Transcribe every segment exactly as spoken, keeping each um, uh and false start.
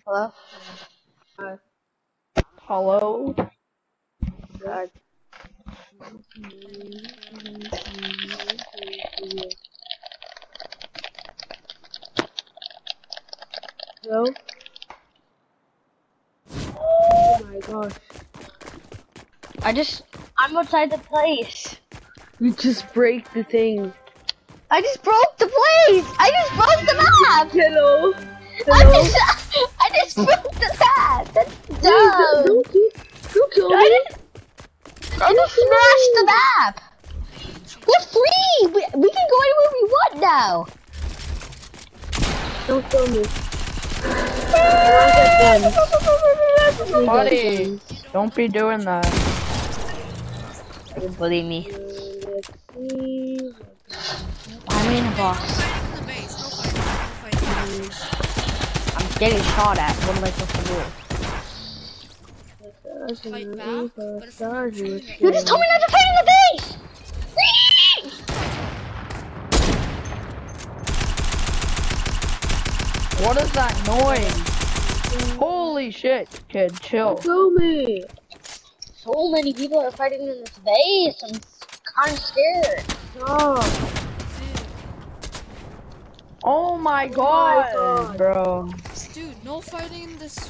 Hello? Uh, Hello? God. Hello? Oh my gosh. I just, I'm outside the place. You just break the thing. I just broke the place! I just broke the map! Hello? I Hello? just, I just broke the map! That's Please, dumb! don't kill, don't kill I me. just, I just smashed the map! We're free! We, we can go anywhere we want now! Don't kill me. I want that gun. We got Buddy, guns. don't be doing that. Don't bully me. Uh, let's see. I'm in a boss. In the base, no fighting, no fighting in the base. I'm getting shot at. What am I supposed to do? Fight back, but if I'm shooting at You just told me not to fight in the base! What is that noise? Holy shit, kid, chill. Kill me. So many people are fighting in this base. I'm kind of scared. Stop. Oh my god, God. bro. Dude, no fighting in this.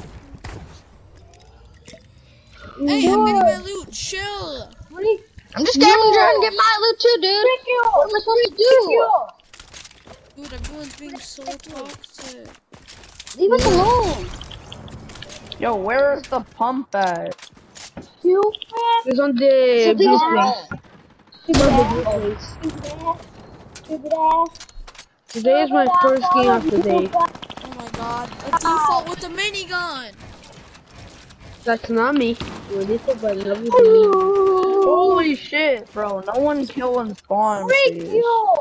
Hey, I'm getting my loot. Chill. I'm just getting trying to get my loot too, dude. What am I supposed to do? Dude, everyone's being so toxic. Leave us alone. Yo, where is the pump at? It's on the So blue bad. place. It's on the blue place. Today is my first game of the day. Oh my god. A default with a minigun. That's not me. What is it, but love you. Holy shit, bro. No one killing spawn, please.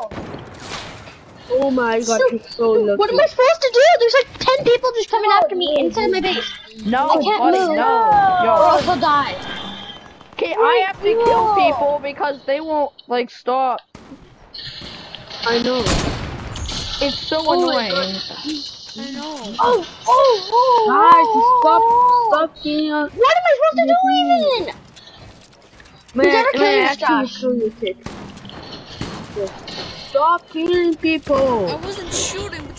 Oh my god, you're so lucky. What am I supposed to do? There's like ten people just coming after me inside my base. No, I can't buddy, move. no. Or Yo, else I'll die. okay, I have to kill people because they won't, like, stop. I know. It's so annoying. I know. Oh, oh, oh. Guys, stop, stop killing us. What am I supposed to do even? May Who's I, ever may I killing actually Josh? show you a trick? Stop killing people. I wasn't shooting,